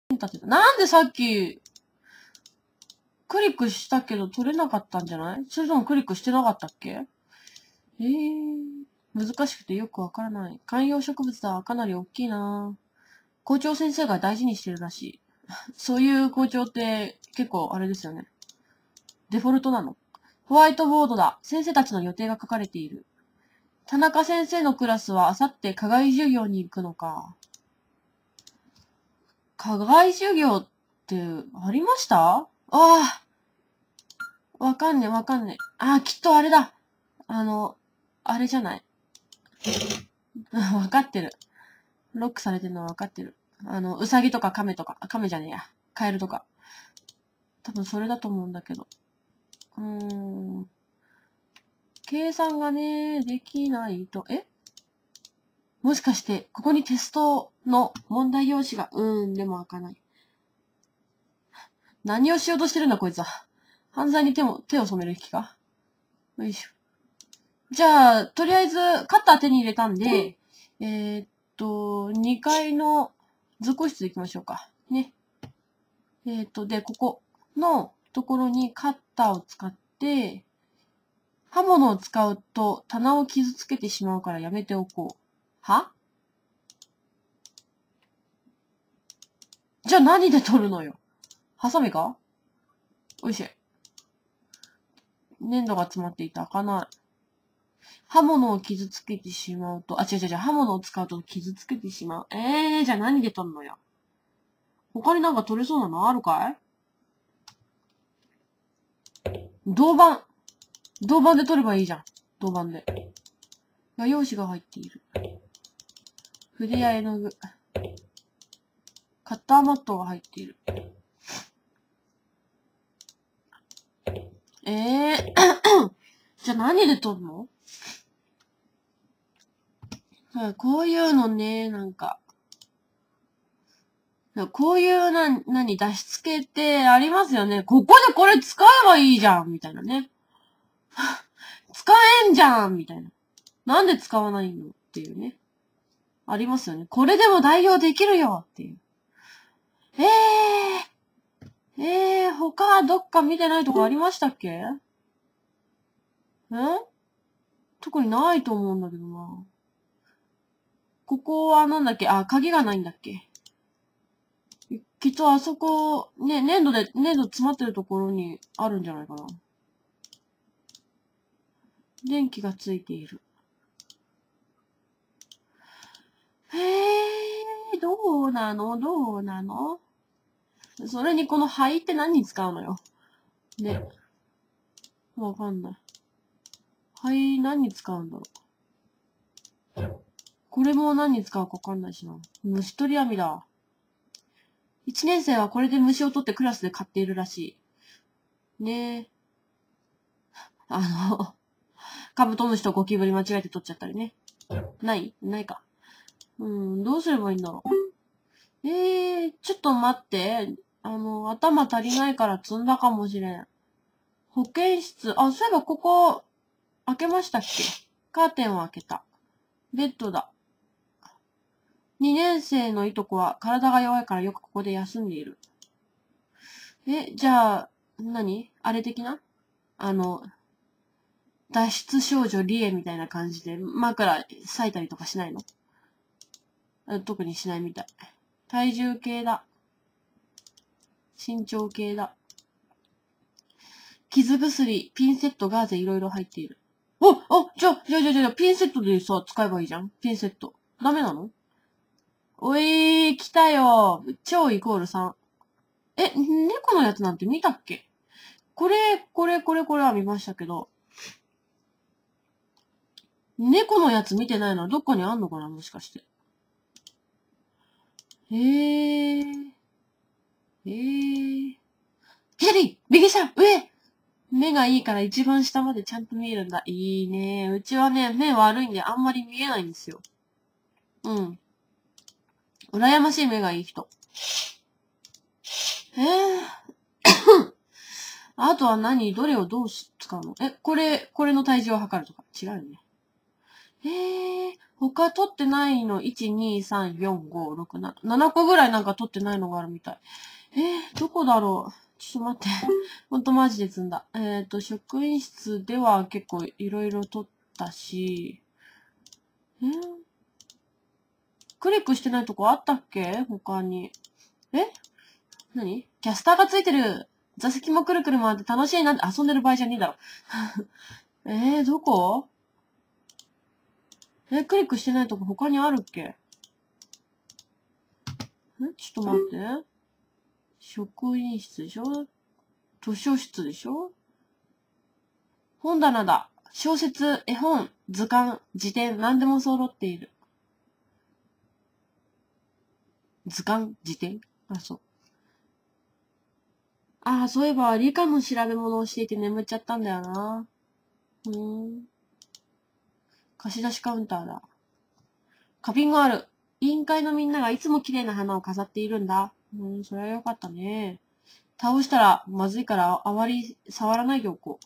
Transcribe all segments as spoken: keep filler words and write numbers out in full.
立てた。なんでさっき、クリックしたけど取れなかったんじゃない？それともクリックしてなかったっけ？えー、難しくてよくわからない。観葉植物だ。かなり大きいな。校長先生が大事にしてるらしい。そういう校長って結構あれですよね。デフォルトなの？ホワイトボードだ。先生たちの予定が書かれている。田中先生のクラスはあさって課外授業に行くのか。課外授業ってありました？ああ。わかんねえわかんねえ。ああ、きっとあれだ。あの、あれじゃない。わかってる。ロックされてるのはわかってる。あの、うさぎとか亀とか、あ、亀じゃねえや。カエルとか。多分それだと思うんだけど。うーん。計算がね、できないと、え？もしかして、ここにテストの問題用紙が、うーん、でも開かない。何をしようとしてるんだ、こいつは。犯罪に手も、手を染める気か？よいしょ。じゃあ、とりあえず、カッター手に入れたんで、えー、っと、にかいの図工室行きましょうか。ね。えー、っと、で、ここのところにカッターを使って、刃物を使うと棚を傷つけてしまうからやめておこう。は？じゃあ何で取るのよ。ハサミか？おいしい。粘土が詰まっていた。開かない。刃物を傷つけてしまうと、あ、違う違う違う、刃物を使うと傷つけてしまう。えー、じゃあ何で取るのよ。他になんか取れそうなのあるかい？銅板。銅板で取ればいいじゃん。銅板で。画用紙が入っている。筆や絵の具。カッターマットが入っている。えー、じゃあ何で取るの？こういうのね、なんか。こういうな、何、出し付けってありますよね。ここでこれ使えばいいじゃんみたいなね。使えんじゃんみたいな。なんで使わないのっていうね。ありますよね。これでも代用できるよっていう。えー、えー、他どっか見てないとこありましたっけ？ん？特にないと思うんだけどな。ここはなんだっけ？あ、鍵がないんだっけ？きっとあそこ、ね、粘土で、粘土詰まってるところにあるんじゃないかな。電気がついている。へー、どうなの？どうなの？それにこの灰って何に使うのよ。ね。わかんない。灰何に使うんだろう。これも何に使うかわかんないしな。虫取り網だ。一年生はこれで虫を取ってクラスで飼っているらしい。ねえ。あの、カブトムシとゴキブリ間違えて取っちゃったりね。ないないか。うん、どうすればいいんだろう。えー、ちょっと待って。あの、頭足りないから積んだかもしれん。保健室。あ、そういえばここ、開けましたっけ？カーテンを開けた。ベッドだ。二年生のいとこは体が弱いからよくここで休んでいる。え、じゃあ、何？あれ的な？あの、脱出少女リエみたいな感じで枕裂いたりとかしないの？特にしないみたい。体重計だ。身長計だ。傷薬、ピンセット、ガーゼいろいろ入っている。おおじゃあ、じゃあ、じゃあ、じゃあ、ピンセットでさ、使えばいいじゃん？ピンセット。ダメなの？おいー、来たよ。超イコールさん。え、猫のやつなんて見たっけ？これ、これ、これ、これは見ましたけど。猫のやつ見てないのはどっかにあんのかな？もしかして。へー。へー。左！右下！上！目がいいから一番下までちゃんと見えるんだ。いいね。うちはね、目悪いんであんまり見えないんですよ。うん。羨ましい目がいい人。えー。あとは何？どれをどう使うの？え、これ、これの体重を測るとか。違うよね。 えー、他取ってないの、いち、に、さん、よん、ご、ろく、なな、ななこぐらいなんか取ってないのがあるみたい。えー、どこだろう。ちょっと待って。ほんとマジで積んだ。えっと、職員室では結構いろいろ取ったし、えー、クリックしてないとこあったっけ他に。え何キャスターがついてる。座席もくるくる回って楽しいなって遊んでる場合じゃねえだろ。えー、どこえ、クリックしてないとこ他にあるっけんちょっと待って。職員室でしょ図書室でしょ本棚だ。小説、絵本、図鑑、辞典、何でも揃っている。図鑑辞典あ、そう。ああ、そういえば、理科の調べ物をしていて眠っちゃったんだよな。うーん。貸し出しカウンターだ。花瓶がある。委員会のみんながいつも綺麗な花を飾っているんだ。うん、それはよかったね。倒したらまずいからあまり触らないでおこ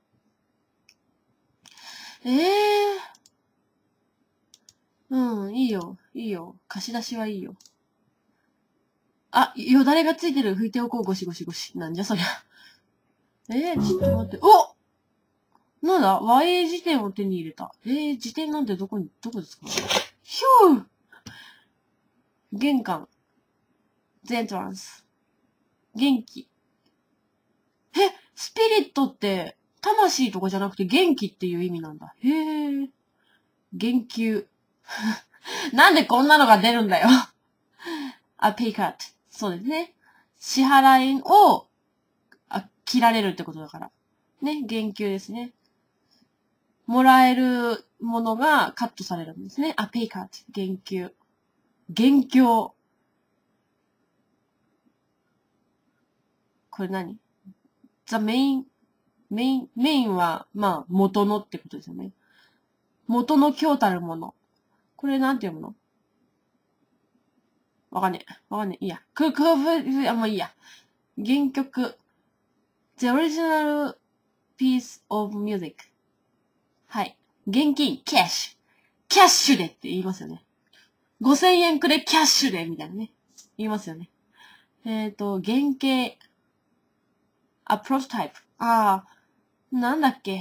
う。ええー。うん、いいよ。いいよ。貸し出しはいいよ。あ、よだれがついてる。拭いておこう。ゴシゴシゴシ。なんじゃそりゃ。えー、ちょっと待って。おなんだ ?ワイエー 辞典を手に入れた。えー、辞典なんてどこに、どこですかひゅー玄関。ゼントランス。元気。え、スピリットって、魂とかじゃなくて元気っていう意味なんだ。へー。言及。なんでこんなのが出るんだよ。あ、ペイカット。そうですね。支払いを、あ、切られるってことだから。ね、言及ですね。もらえるものがカットされるんですね。あ、ペイカット。言及。元凶。これ何 ?the main, main, メインは、まあ、元のってことですよね。元の強たるもの。これなんて読むのわかんねえ。わかんねえ。いいや。く、く、ぶ、あ、もういいや。原曲。The original piece of music. はい。現金、キャッシュ。キャッシュでって言いますよね。ごせんえんくれキャッシュでみたいなね。言いますよね。えっと、原型。あ、プロトタイプ。ああ、なんだっけ。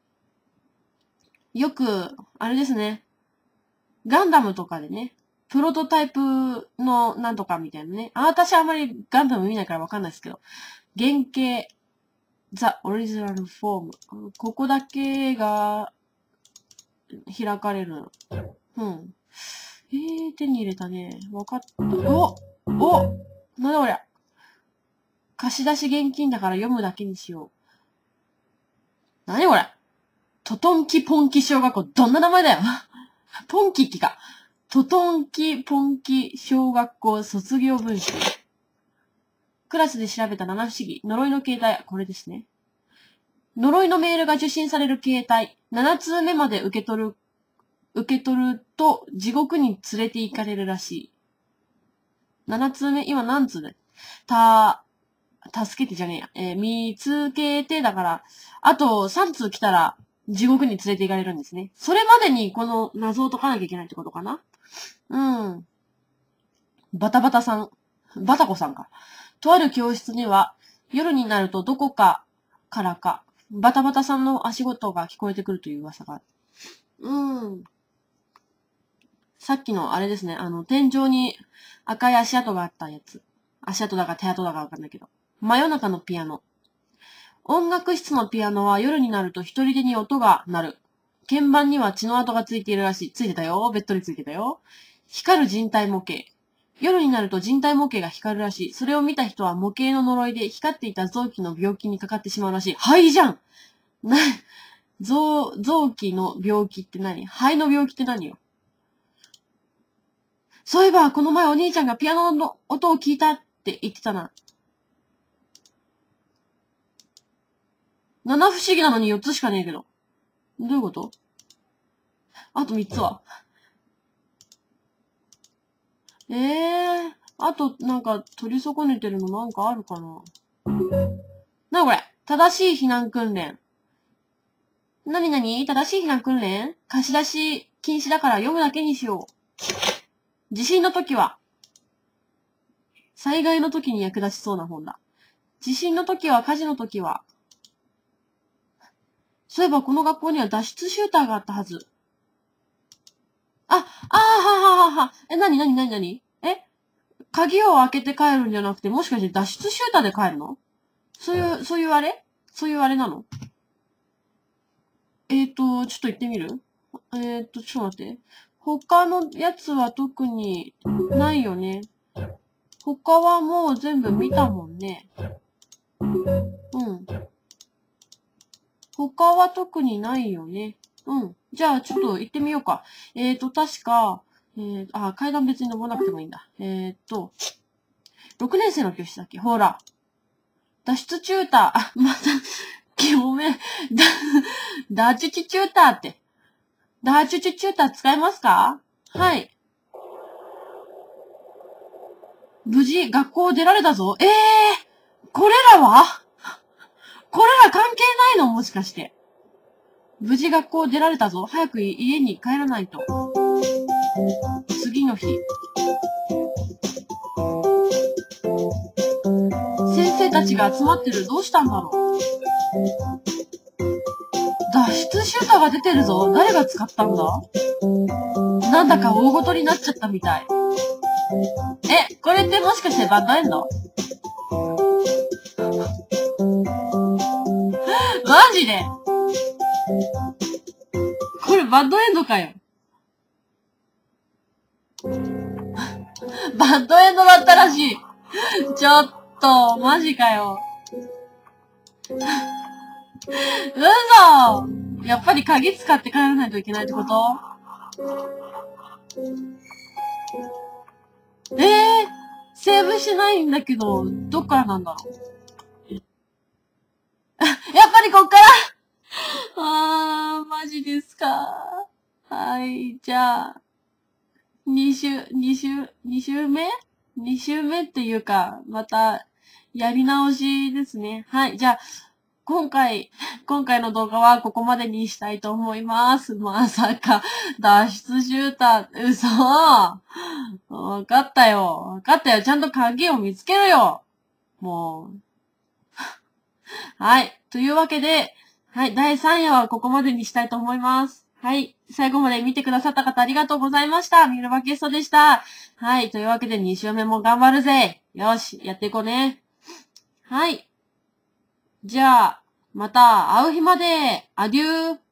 よく、あれですね。ガンダムとかでね。プロトタイプのなんとかみたいなね。あ、私あんまりガンダム見ないからわかんないですけど。原型。The original form。ここだけが開かれる。うん。えー、手に入れたね。わかった。おおなんだこりゃ。貸し出し現金だから読むだけにしよう。なにこれトトンキポンキ小学校。どんな名前だよ。ポンキッキか。トトンキポンキ小学校卒業文集。クラスで調べた七不思議。呪いの形態。これですね。呪いのメールが受信される形態。七通目まで受け取る、受け取ると地獄に連れて行かれるらしい。七通目、今何通だた、助けてじゃねえや。えー、見つけて、だから、あとさん通来たら地獄に連れて行かれるんですね。それまでにこの謎を解かなきゃいけないってことかなうん。バタバタさん。バタコさんか。とある教室には、夜になるとどこかからか、バタバタさんの足音が聞こえてくるという噂がある。うん。さっきのあれですね、あの、天井に赤い足跡があったやつ。足跡だか手跡だかわかんないけど。真夜中のピアノ。音楽室のピアノは夜になると一人でに音が鳴る。鍵盤には血の跡がついているらしい。ついてたよ。ベッドについてたよ。光る人体模型。夜になると人体模型が光るらしい。それを見た人は模型の呪いで光っていた臓器の病気にかかってしまうらしい。肺じゃんな、臓、臓器の病気って何肺の病気って何よそういえば、この前お兄ちゃんがピアノの音を聞いたって言ってたな。七不思議なのに四つしかねえけど。どういうことあと三つはええー、あと、なんか、取り損ねてるのなんかあるかななにこれ正しい避難訓練。なになに正しい避難訓練貸し出し禁止だから読むだけにしよう。地震の時は、災害の時に役立ちそうな本だ。地震の時は、火事の時は。そういえばこの学校には脱出シューターがあったはず。あ、あーはははは。え、なになになになにえ鍵を開けて帰るんじゃなくて、もしかして脱出シューターで帰るの？そういう、そういうあれそういうあれなの？えーと、ちょっと言ってみる？えーと、ちょっと待って。他のやつは特にないよね。他はもう全部見たもんね。うん。他は特にないよね。うん。じゃあ、ちょっと行ってみようか。えーと、確か、えー、あ、階段別に登らなくてもいいんだ。えーと、ろくねん生の教室だっけ？ほら。脱出チューター。あ、また、ごめん。だ、脱出チューターって。脱出チューター使えますか？はい。無事、学校出られたぞ。ええー、これらはこれら関係ないの？もしかして。無事学校出られたぞ。早く家に帰らないと。次の日。先生たちが集まってる。どうしたんだろう。脱出シューターが出てるぞ。誰が使ったんだ？なんだか大ごとになっちゃったみたい。え、これってもしかしてバッドエンド？マジで？これバッドエンドかよ。バッドエンドだったらしい。ちょっと、マジかよ。嘘！やっぱり鍵使って帰らないといけないってこと？ええー、セーブしないんだけど、どっからなんだろう。やっぱりこっからあー、マジですか。はい、じゃあ、二週、二週、二週目二週目っていうか、また、やり直しですね。はい、じゃあ、今回、今回の動画はここまでにしたいと思います。まさか、脱出シューター、嘘。わかったよ。わかったよ。ちゃんと鍵を見つけるよ。もう。はい。というわけで、はい。だいさん夜はここまでにしたいと思います。はい。最後まで見てくださった方ありがとうございました。ミルバゲストでした。はい。というわけでに週目も頑張るぜ。よし。やっていこうね。はい。じゃあ、また会う日まで。アデュー。